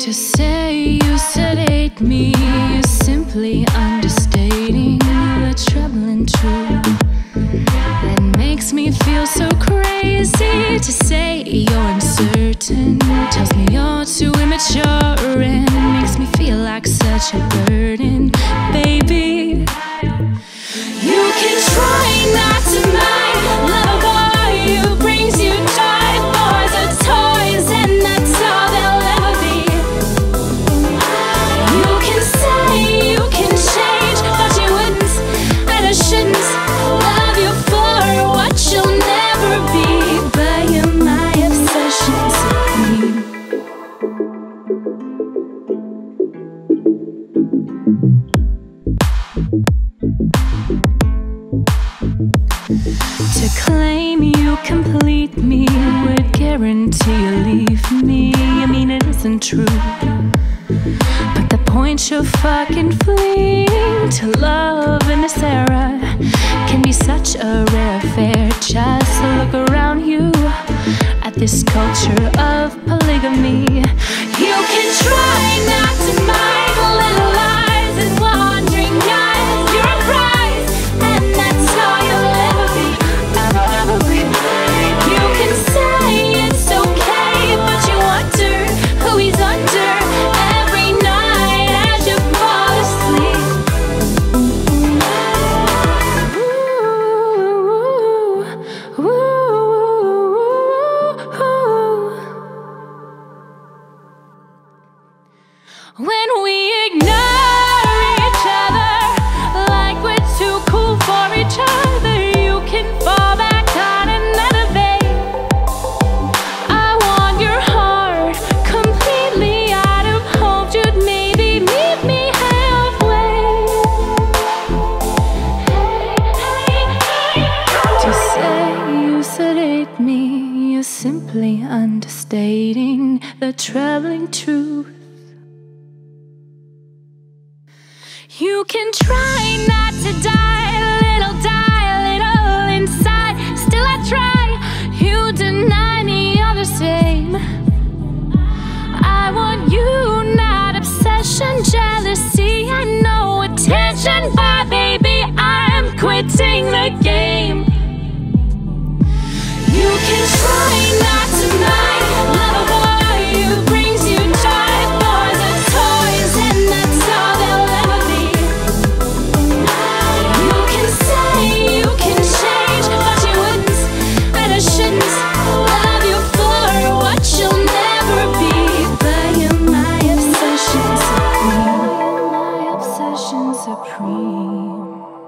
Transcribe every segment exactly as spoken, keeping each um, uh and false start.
To say you sedate me is simply understating the troubling truth that makes me feel so crazy. To say you're uncertain tells me you're too immature and makes me feel like such a burden, baby. You can try not to mind love a boy who brings you joy. Boys are toys and that's all they'll ever be. You can say you can change, but you wouldn't and I shouldn't love you for what you'll never be. But you're my obsession supreme. To claim you complete me would guarantee you leave me. I mean, it isn't true, but the point you're fucking fleeing to love in this era can be such a rare affair. Just look around you at this culture of polygamy. You can try not to mind little lies and wandering eyes. You're a prize, and that's all you'll ever be, ever, ever be. You can say it's okay, but you wonder who he's under every night as you fall asleep. Ooh, ooh, ooh. When we ignore each other like we're too cool for each other, you can fall back on another vein. I want your heart completely out of hope. You'd maybe meet me halfway. To say you sedate me is simply understating the troubling truth. You can try not to die, little die, little inside. Still I try, you deny me all the same. I want you, not obsession, jealousy, I know attention. Bye baby, I'm quitting the game. You can try not to mind love a boy who brings you joy. Boys are toys and that's all they'll ever be. You can say you can change, but you wouldn't and I shouldn't love you for what you'll never be. But you're my obsession supreme. My obsession supreme.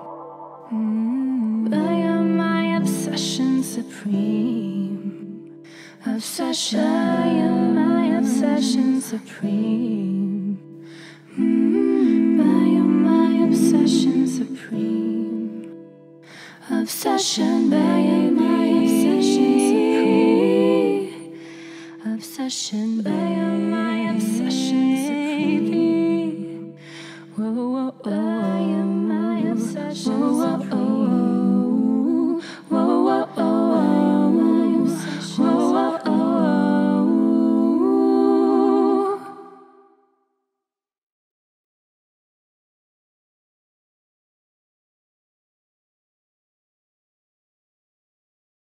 Mm. But you're my obsession supreme. Obsession, you're my obsession supreme. Mm. But you're my obsession supreme. Obsession, but you're my obsession supreme. Obsession.